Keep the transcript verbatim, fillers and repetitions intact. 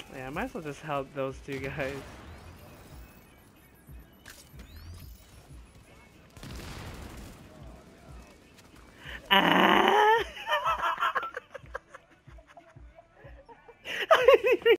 Yeah, I might as well just help those two guys. Ah!